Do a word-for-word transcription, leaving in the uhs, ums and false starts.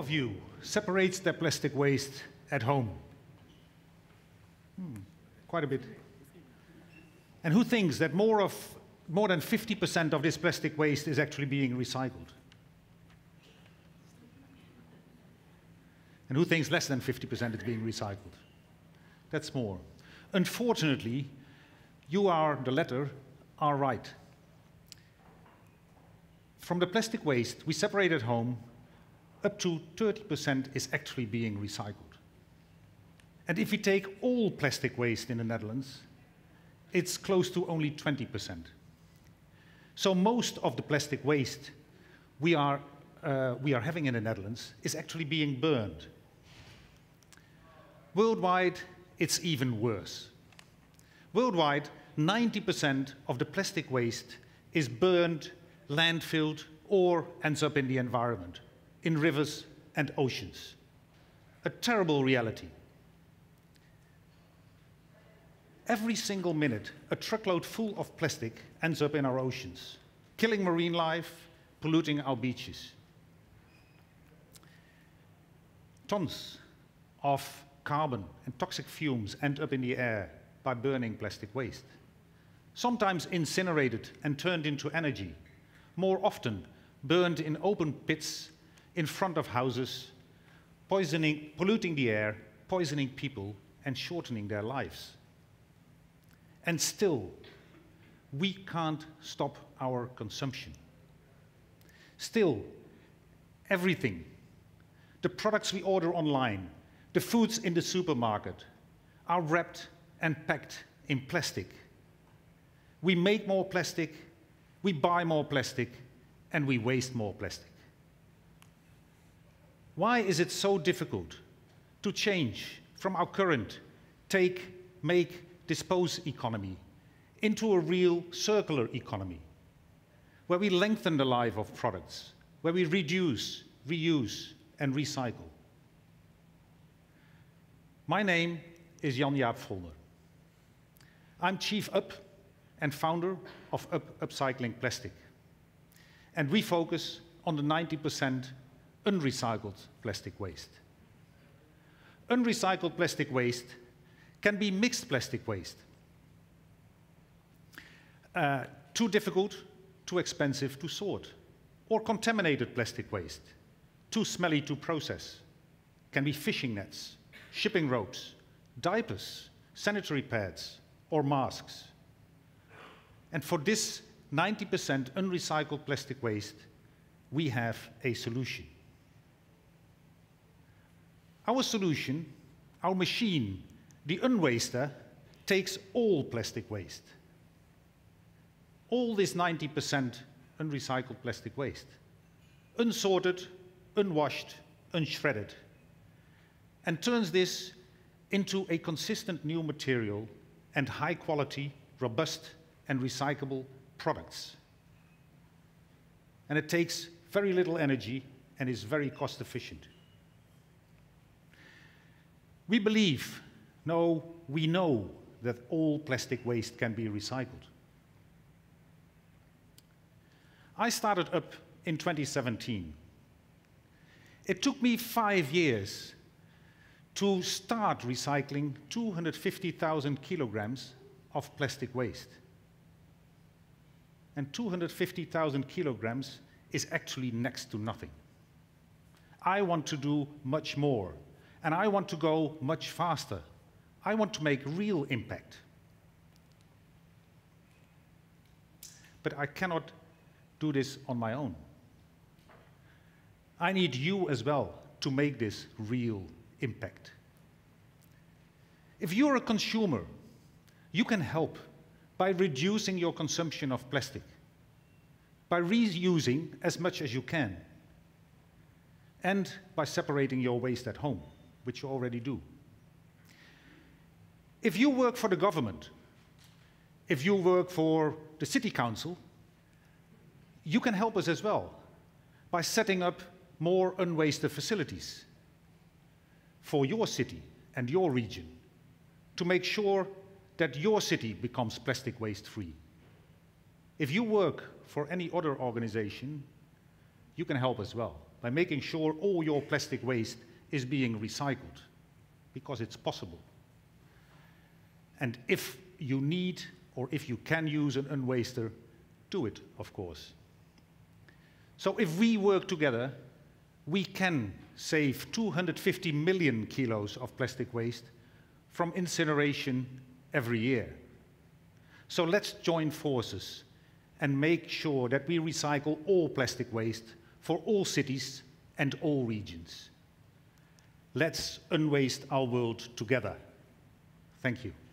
of you separates their plastic waste at home? Hmm, quite a bit. And who thinks that more, of, more than fifty percent of this plastic waste is actually being recycled? And who thinks less than fifty percent is being recycled? That's more. Unfortunately, you are, the latter, are right. From the plastic waste we separate at home, up to thirty percent is actually being recycled. And if we take all plastic waste in the Netherlands, it's close to only twenty percent. So most of the plastic waste we are, uh, we are having in the Netherlands is actually being burned. Worldwide, it's even worse. Worldwide, ninety percent of the plastic waste is burned, landfilled, or ends up in the environment, in rivers and oceans. A terrible reality. Every single minute, a truckload full of plastic ends up in our oceans, killing marine life, polluting our beaches. Tons of carbon and toxic fumes end up in the air by burning plastic waste. Sometimes incinerated and turned into energy, more often burned in open pits in front of houses, poisoning, polluting the air, poisoning people, and shortening their lives. And still, we can't stop our consumption. Still, everything, the products we order online, the foods in the supermarket, are wrapped and packed in plastic. We make more plastic, we buy more plastic, and we waste more plastic. Why is it so difficult to change from our current take, make, dispose economy into a real circular economy, where we lengthen the life of products, where we reduce, reuse, and recycle? My name is Jaap Folmer. I'm Chief Up and founder of Up Upcycling Plastic. And we focus on the ninety percent unrecycled plastic waste. Unrecycled plastic waste can be mixed plastic waste. Uh, too difficult, too expensive to sort. Or contaminated plastic waste, too smelly to process. Can be fishing nets, shipping ropes, diapers, sanitary pads, or masks. And for this ninety percent unrecycled plastic waste, we have a solution. Our solution, our machine, the Unwaster, takes all plastic waste. All this ninety percent unrecycled plastic waste. Unsorted, unwashed, unshredded. And turns this into a consistent new material and high quality, robust, and recyclable products. And it takes very little energy and is very cost efficient. We believe, no, we know that all plastic waste can be recycled. I started Up in twenty seventeen. It took me five years to start recycling two hundred fifty thousand kilograms of plastic waste. And two hundred fifty thousand kilograms is actually next to nothing. I want to do much more, and I want to go much faster. I want to make real impact. But I cannot do this on my own. I need you as well to make this real impact. If you're a consumer, you can help by reducing your consumption of plastic, by reusing as much as you can, and by separating your waste at home, which you already do. If you work for the government, if you work for the city council, you can help us as well by setting up more unwasted facilities for your city and your region to make sure that your city becomes plastic waste free. If you work for any other organization, you can help as well. by making sure all your plastic waste is being recycled, because it's possible. And if you need or if you can use an unwaster, do it, of course. So if we work together, we can save two hundred fifty million kilos of plastic waste from incineration every year. So let's join forces and make sure that we recycle all plastic waste for all cities and all regions. Let's unwaste our world together. Thank you.